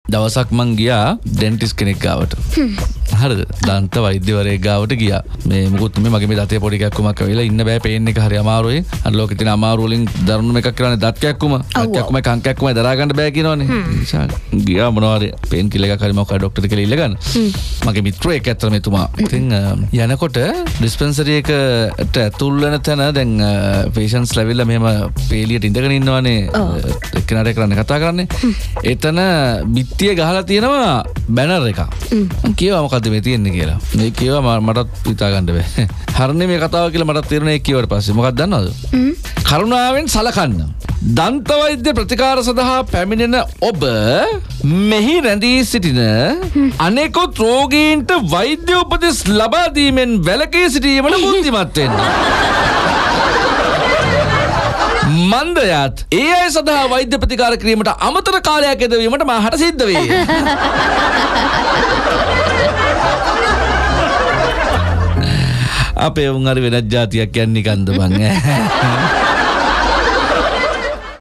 දවසක් මං ගියා ඩෙන්ටිස් කෙනෙක් ගාවට. හරිද? දන්ත වෛද්‍යවරයෙක් ගාවට ගියා. මේ මොකුත් මේ මගේ මේ දතේ පොඩි කැක්කුමක් වෙලා ඉන්න බෑ පේන් එක හරි අමාරුයි. අර ලෝකෙ තියෙන අමාරු වලින් දරුණුම එකක් කියලානේ දත් කැක්කුම. දත් කැක්කුමයි කන් කැක්කුමයි දරා ගන්න බෑ කියනවනේ. නිසා ගියා මොනවාරි පේන් කිලර් එකක් හරි මොකක් හරි ડોක්ටර් කෙනෙක් ඉල්ලගන්න. මගේ මිත්‍රයෙක් ඇත්තටම එතුමා. ඉතින් යනකොට ඩිස්පෙන්සරි එකට ඇතුල් වෙන තැන දැන් පේෂන්ට්ස් ලැබිලා මෙහෙම පේලියට ඉඳගෙන ඉන්නවනේ. එක්කෙනාට කරන්නේ කතා කරන්නේ. එතන බිත්තිය ගහලා තියෙනවා බැනර් එකක්. මං කියවා මොකද්ද මේ තියෙන්නේ කියලා. මේ කියවා මටත් හිතා ගන්න බෑ. හරිනේ මේ කතාව කියලා මටත් තේරුණා ඒක කියවට පස්සේ. මොකක්ද දන්නවද? කරුණාවෙන් සලකන්න. දන්ත වෛද්‍ය ප්‍රතිකාර සඳහා පැමිණෙන ඔබ මෙහි රැඳී සිටින අනෙකුත් රෝගීන්ට වෛද්‍ය උපදෙස් ලබා දීමෙන් වැළකී සිටීමට බුද්ධිමත් වෙන්න. මන්දයත් ඒ අය සඳහා වෛද්‍ය ප්‍රතිකාර කිරීමට අමතර කාලයක් යෙදවීමට මාහට සිද්ධ වේ. අපේ උන් හරි වෙනත් જાතියක් යන්නේ කන්ද බං.